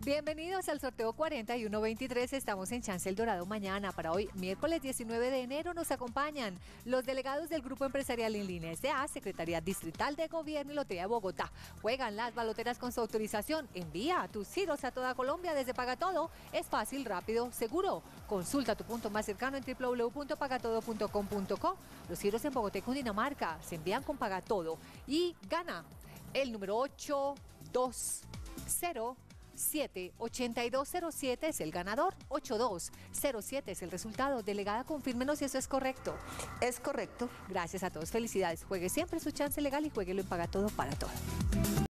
Bienvenidos al sorteo 4123. Estamos en Chance El Dorado mañana. Para hoy, miércoles 19 de enero, nos acompañan los delegados del Grupo Empresarial en Línea S.A., Secretaría Distrital de Gobierno y Lotería de Bogotá. Juegan las baloteras con su autorización. Envía tus giros a toda Colombia desde Pagatodo. Es fácil, rápido, seguro. Consulta tu punto más cercano en www.pagatodo.com.co. Los giros en Bogotá y Cundinamarca se envían con Pagatodo. Y gana el número 820-8207 es el ganador, 8207 es el resultado. Delegada, confírmenos si eso es correcto. Es correcto. Gracias a todos, felicidades. Juegue siempre su chance legal y juéguelo en Pagatodo para todo.